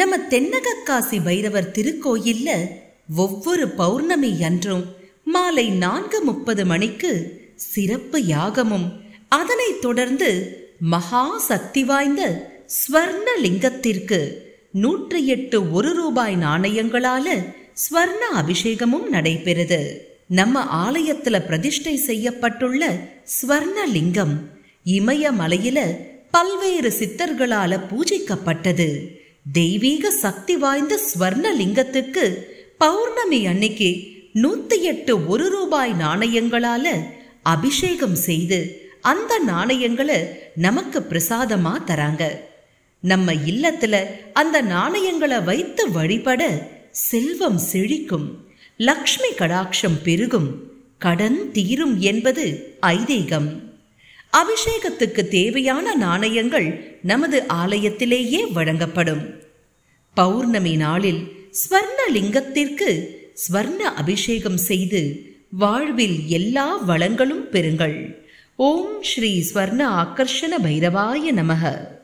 நம்ம தென்னகக்காசி பைரவர் திருக்கோயில்ல ஒவ்வொரு பௌர்ணமி அன்றும் மாலை 4:30 மணிக்கு சிறப்பு யாகமும் அதனைத் தொடர்ந்து மகா சக்தி வாய்ந்த ஸ்வர்ண லிங்கத்திற்கு 108 1 ரூபாய் நாணயங்களால ஸ்வர்ண அபிஷேகமும் நடைபெறுது. நம்ம ஆலயத்துல பிரதிஷ்டை செய்யப்பட்டுள்ள ஸ்வர்ண லிங்கம் இமயமலையில பல்வேறு சித்தர்களால பூஜிக்கப்பட்டது. தெய்வீக சக்தி வாய்ந்த ஸ்வர்ண லிங்கத்துக்கு பௌர்ணமி அன்னைக்கு 108 1 ரூபாய் நாணயங்களால அபிஷேகம் செய்து அந்த நாணயங்களை நமக்கு பிரசாதமா தராங்க. நம்ம இல்லத்துல அந்த நாணயங்களை வைத்து வழிபட செல்வம் செழிக்கும், லக்ஷ்மி கடாட்சம் பெருகும், கடன் தீரும் என்பது ஐதீகம். அபிஷேகத்துக்கு தேவையான நாணயங்கள் நமது ஆலயத்திலேயே வழங்கப்படும். பௌர்ணமி நாளில் ஸ்வர்ண லிங்கத்திற்கு ஸ்வர்ண அபிஷேகம் செய்து வாழ்வில் எல்லா வளங்களும் பெறுங்கள். ஓம் ஸ்ரீ ஸ்வர்ண ஆகர்ஷண பைரவாய நமக.